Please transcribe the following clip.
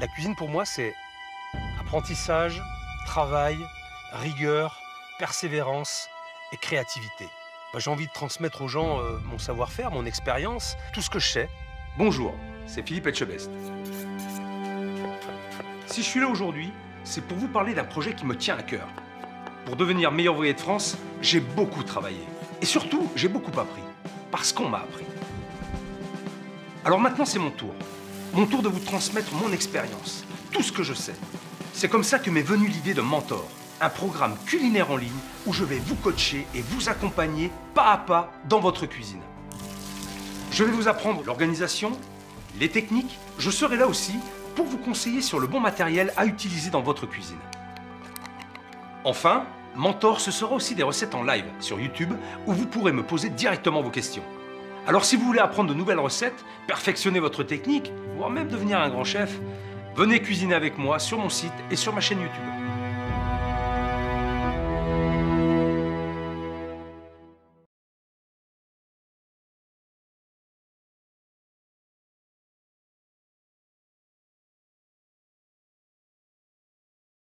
La cuisine pour moi, c'est apprentissage, travail, rigueur, persévérance et créativité. J'ai envie de transmettre aux gens mon savoir-faire, mon expérience, tout ce que je sais. Bonjour, c'est Philippe Etchebest. Si je suis là aujourd'hui, c'est pour vous parler d'un projet qui me tient à cœur. Pour devenir meilleur ouvrier de France, j'ai beaucoup travaillé. Et surtout, j'ai beaucoup appris. Parce qu'on m'a appris. Alors maintenant, c'est mon tour. Mon tour de vous transmettre mon expérience, tout ce que je sais. C'est comme ça que m'est venue l'idée de Mentor, un programme culinaire en ligne où je vais vous coacher et vous accompagner pas à pas dans votre cuisine. Je vais vous apprendre l'organisation, les techniques. Je serai là aussi pour vous conseiller sur le bon matériel à utiliser dans votre cuisine. Enfin, Mentor, ce sera aussi des recettes en live sur YouTube où vous pourrez me poser directement vos questions. Alors si vous voulez apprendre de nouvelles recettes, perfectionner votre technique, voire même devenir un grand chef, venez cuisiner avec moi sur mon site et sur ma chaîne YouTube.